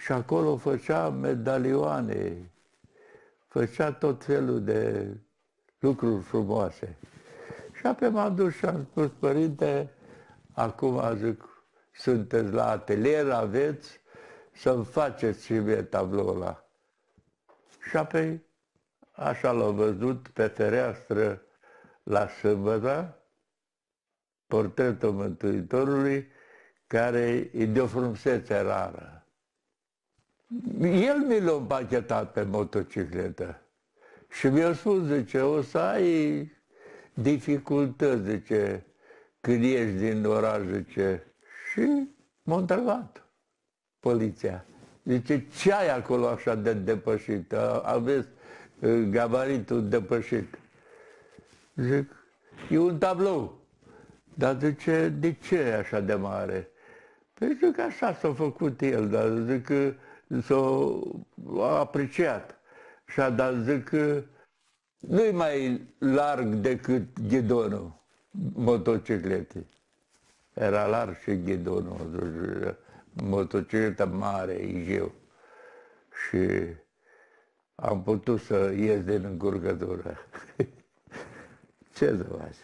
Și acolo făcea medalioane, făcea tot felul de lucruri frumoase. Și apoi m-am dus și am spus, părinte, acum zic, sunteți la atelier, aveți să-mi faceți și mie tabloul ăla. Și apoi așa l-am văzut pe fereastră la sâmbătă, portretul Mântuitorului, care e de o frumusețe rară. El mi l-a împachetat pe motocicletă și mi-a spus, zice, o să ai dificultăți, zice, când ieși din oraș, zice, și m-a întrebat poliția. Zice, ce ai acolo așa de depășit? Aveți gabaritul depășit. Zic, e un tablou. Dar zice, de ce e așa de mare? Păi zic, așa s-a făcut el, dar zic că s-a apreciat. Și dar zic că nu-i mai larg decât ghidonul motocicletei. Era larg și ghidonul, motocicleta mare, Igeu. Și am putut să ies din încurcătură. Ce să faci?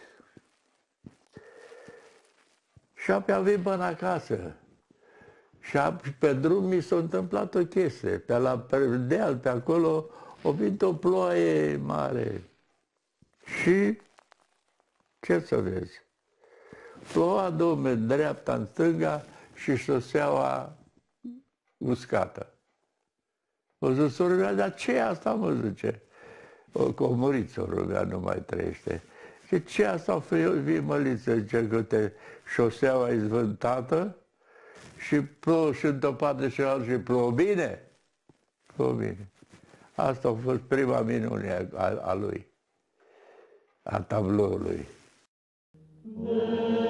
Și apoi am venit până acasă. Și pe drum mi s-a întâmplat o chestie. Pe la deal, pe acolo, a venit o ploaie mare. Și ce să vezi? Ploua, dom'le, dreapta în stânga și șoseaua uscată. O zis, s-o rugat, dar ce e asta, mă, zice? Că o murit, s-o rugat, nu mai trăiește. Și ce asta, vii, măliță, zice, că șoseaua e zvântată și plouă și într-o parte și altă și plouă bine. Plouă bine. Asta a fost prima minune a lui, a tabloului.